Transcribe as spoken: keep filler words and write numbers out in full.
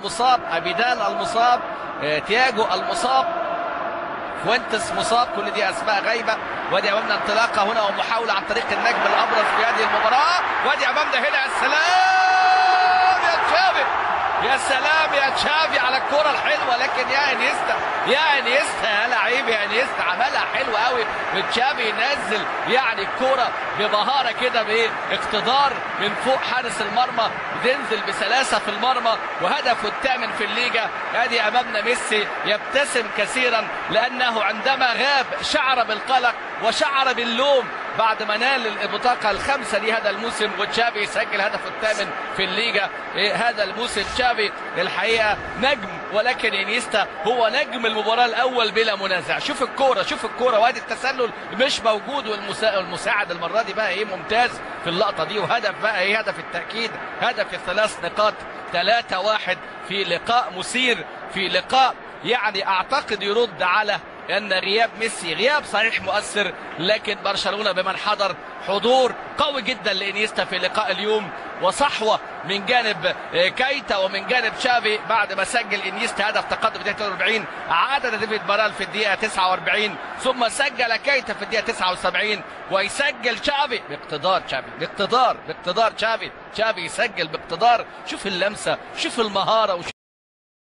مصاب، ابيدال المصاب، تياجو المصاب، فوينتس مصاب، كل دي اسماء غايبه. وادي امامنا انطلاقه هنا ومحاوله عن طريق النجم الابرز في هذه المباراه. وادي امامنا هنا يا سلام يا تشافي، يا سلام يا تشافي على الكره الحلوه. لكن يا انيستا يا انيستا يا لعيب يا انيستا، عملها حلوه قوي. تشافي ينزل يعني الكره بمهاره كده باقتدار من فوق حارس المرمى، تنزل بسلاسه في المرمى، وهدفه الثامن في الليجا. ادي امامنا ميسي يبتسم كثيرا لانه عندما غاب شعر بالقلق وشعر باللوم بعد ما نال البطاقه الخامسه لهذا الموسم. وتشافي يسجل هدفه الثامن في الليجا هذا الموسم. تشافي الحقيقه نجم، ولكن انيستا هو نجم المباراه الاول بلا منازع. شوف الكوره شوف الكوره، وادي التسلل مش موجود، والمساعد المره دي بقى ايه ممتاز في اللقطه دي. وهدف بقى ايه، هدف التاكيد، هدف الثلاث نقاط. ثلاثة واحد في لقاء مثير، في لقاء يعني اعتقد يرد على ان غياب ميسي غياب صحيح مؤثر، لكن برشلونه بمن حضر حضور قوي جدا لانيستا في لقاء اليوم، وصحوه من جانب كايتا ومن جانب تشافي. بعد ما سجل انيستا هدف تقدم في الدقيقه أربعين، عاد ديفيد بارال في الدقيقه تسعة وأربعين، ثم سجل كايتا في الدقيقه تسعة وسبعين، ويسجل تشافي باقتدار. تشافي باقتدار باقتدار تشافي تشافي يسجل باقتدار. شوف اللمسه، شوف المهاره.